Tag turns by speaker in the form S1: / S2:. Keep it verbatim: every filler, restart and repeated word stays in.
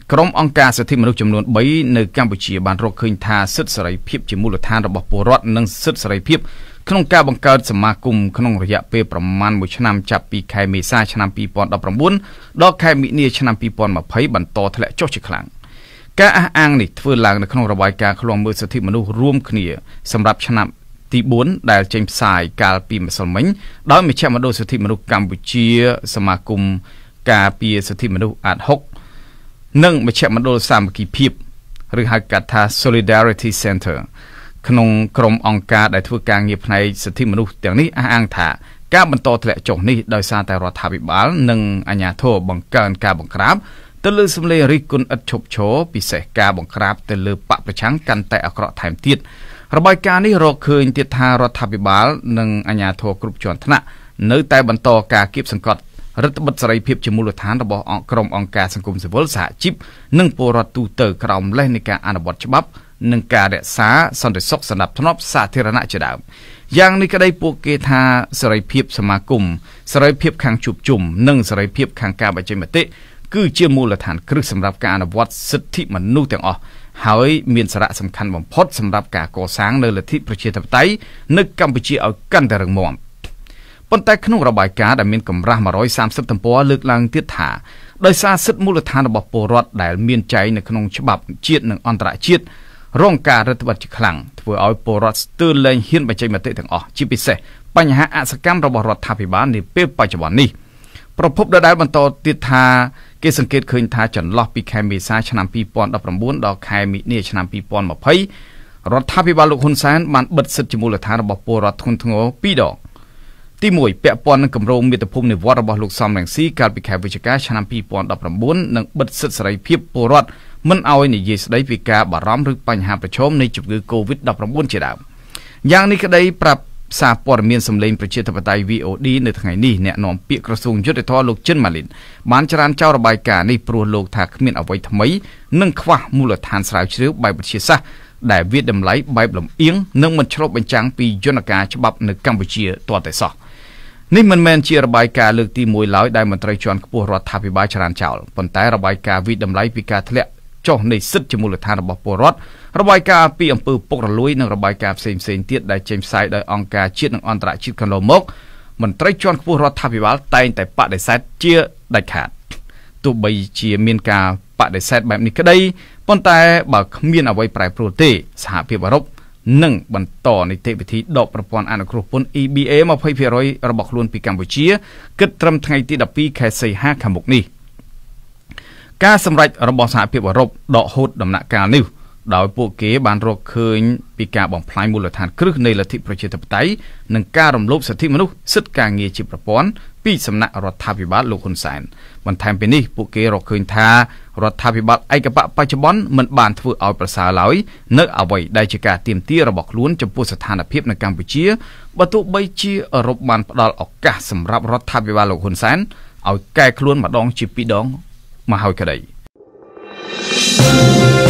S1: ក្រុមអង្គការសិទ្ធិមនុស្សចំនួនបីនៅកម្ពុជាបានរកឃើញថាសិទ្ធិសេរីភាពជាមូលដ្ឋានរបស់ពលរដ្ឋនិងសិទ្ធិសេរីភាពក្នុងការបង្កើតសមាគមក្នុងរយៈពេលប្រមាណមួយឆ្នាំចាប់ពីខែមេសាឆ្នាំពីរពាន់ដប់ប្រាំបួនដល់ខែមិនិនាឆ្នាំពីរពាន់ម្ភៃបន្តធ្លាក់ចុះជាខ្លាំងការអះអាងនេះធ្វើឡើងនៅក្នុងរបាយការណ៍ឃ្លាំមើលសិទ្ធិមនុស្សរួមគ្នាសម្រាប់ឆ្នាំទីបួនដែលចេញផ្សាយកាលពីម្សិលមិញដោយមជ្ឈមណ្ឌលសិទ្ធិមនុស្សកម្ពុជាសមាគមការពារសិទ្ធិមនុស្សអាតហុកនិងមជ្ឈមណ្ឌលសាមគ្គីភាពឬហៅកាត់ថា Solidarity Center ក្នុងក្រុមអង្គការដែលធ្វើការងារផ្នែកសិទ្ធិមនុស្សទាំងនេះអះអាងថាការបន្តធ្លាក់ចុះនេះដោយសារតែរដ្ឋាភិបាលនិងអាជ្ញាធរបង្កើនការបង្ក្រាបទៅលើសម្លេងរិះគន់ឥតឈប់ឈរពិសេសការបង្ក្រាបទៅលើបកប្រឆាំងកាន់តែអាក្រក់ថែមទៀតរបាយការណ៍នេះរកឃើញទៀតថារដ្ឋាភិបាលនិងអាជ្ញាធរគ្រប់ជាន់ថ្នាក់នៅតែបន្តការគៀបសង្កត់រដ្ឋបិទសេរីភាពជាមូលដ្ឋានរបស់អង្គក្រុមអង្គការសង្គមស៊ីវិលសហជីពនិងពលរដ្ឋទូទៅក្រោមលេសនៃការអនុវត្តច្បាប់និងការរក្សាសន្តិសុខសណ្ដាប់ធ្នាប់សាធារណៈជាដើមយ៉ាងនេះក្តីពួកគេថាសេរីភាពសមាគមសេរីភាពខាងជួបជុំនិងសេរីភាពខាងការបញ្ចេញមតិគឺជាមូលដ្ឋានគ្រឹះសម្រាប់ការអនុវត្តសិទ្ធិមនុស្សទាំងអស់ហើយមានសារៈសំខាន់បំផុតសម្រាប់ការកសាងនៅលទ្ធិប្រជាធិបតេយ្យនៅកម្ពុជាឲ្យកាន់តែរឹងមាំប៉ុន្តែក្នុងរបាយការណ៍ដែលមានកម្រាស់មួយរយសាមសិបទំព័រលើកឡើងទៀតថាដោយសារសិទ្ធិមូលដ្ឋានរបស់ពលរដ្ឋដែលមានចែងនៅក្នុងច្បាប់ជាតិនិងអន្តរជាតិរងការរឹតបន្តឹងជាខ្លាំងធ្វើឲ្យពលរដ្ឋស្ទើរលែងហ៊ានបញ្ចេញមតិទាំងអស់ជាពិសេសបញ្ហាអសកម្មរបស់រដ្ឋាភិបាលនាពេលបច្ចុប្បន្ននេះប្រពន្ធដដែលបន្តទៀតថាគេសង្កេតឃើញថាចន្លោះពីខែមេសាឆ្នាំពីរពាន់ដប់ប្រាំបួនដល់ខែមិនិនាឆ្នាំពីរពាន់ម្ភៃរដ្ឋាភិបាលលោកហ៊ុនសែនបានបិទសិទ្ធិជាមូលដ្ឋានរបស់ពលរដ្ឋធ្ងន់ធ្ងរពីរដងទីមួយពាក់ព័ន្ធនឹងគម្រោងមាតុភូមិនិវត្តរបស់លោកសំរងស៊ីកាលពីខែវិច្ឆិកាឆ្នាំពីរពាន់ដប់ប្រាំបួននិងបិទសិទ្ធិសេរីភាពពលរដ្ឋមិនឲ្យនិយាយស្ដីពីការបារម្ភឬបញ្ហាប្រឈមនៃជំងឺ កូវីដដប់ប្រាំបួន ជាដើមយ៉ាងនេះក្តីប្រាប់សារព័ត៌មានសម្លេងប្រជាធិបតេយ្យ វី អូ ឌី នៅថ្ងៃនេះអ្នកនាំពាក្យក្រសួងយុទ្ធភ័ពលោកចិនម៉ាលីនបានច្រានចោលរបាយការណ៍នេះព្រោះលោកថាគ្មានអ្វីថ្មីនិងខ្វះមូលដ្ឋានស្រាវជ្រាវបែបវិទ្យាសាស្ត្រដែលវាតម្លៃបែបលំអៀងនិងមិនឆ្លុះបញ្ចាំងពីយន្តការច្បាប់នៅកម្ពុជាទាល់តែសោះនេះមិនមែនជារបាយការណ៍លើកទីមួយឡើយដែលមន្ត្រីជាន់ខ្ពស់រដ្ឋាភិបាលច្រានចោលប៉ុន្តែរបាយការណ៍វិតម្លៃពីការធ្លាក់ចុះនៃសិទ្ធិជាមូលដ្ឋានរបស់ពលរដ្ឋរបាយការណ៍ពីអំពើពុករលួយនិងរបាយការណ៍ផ្សេងៗទៀតដែលចេញផ្សាយដោយអង្គការជាតិនិងអន្តរជាតិកន្លងមកមន្ត្រីជាន់ខ្ពស់រដ្ឋាភិបាលតែងតែបដិសេធជាដាច់ខាតទោះបីជាមានការបដិសេធបែបនេះក្តីប៉ុន្តែបើគ្មានអ្វីប្រែប្រួលទេសហភាពអឺរ៉ុបនឹងបន្តនីតិវិធីដកប្រព័ន្ធអនុគ្រោះពន្ធ អ៊ី ប៊ី អេ ยี่สิบเปอร์เซ็นต์ របស់ខ្លួនពីកម្ពុជាគិតត្រឹមថ្ងៃទីដប់ពីរខែសីហាខាងមុខនេះការសម្រេចរបស់សហភាពអឺរ៉ុបដកហូតដំណាក់កាលនេះដោយពួកគេបានរកឃើញពីការបំផ្លាញមូលដ្ឋានគ្រឹះនៃលទ្ធិប្រជាធិបតេយ្យនិងការរំលោភសិទ្ធិមនុស្សសិទ្ធិការងារជាប្រព័ន្ធពីសំណាក់រដ្ឋាភិបាលលោកហ៊ុនសែនបន្ថែមពីនេះពួកគេរកឃើញថារដ្ឋាភិបាលឯកបកបច្ចុប្បន្នមិនបានធ្វើឲ្យប្រសើរឡើយនៅអ្វីដែលជាការទាមទាររបស់ខ្លួនចំពោះស្ថានភាពនៅកម្ពុជាបើទោះបីជាអឺរ៉ុបបានផ្ដល់ឱកាសសម្រាប់រដ្ឋាភិបាលលោកហ៊ុនសែនឲ្យកែខ្លួនម្ដងជាពីរដងមកហើយក្តី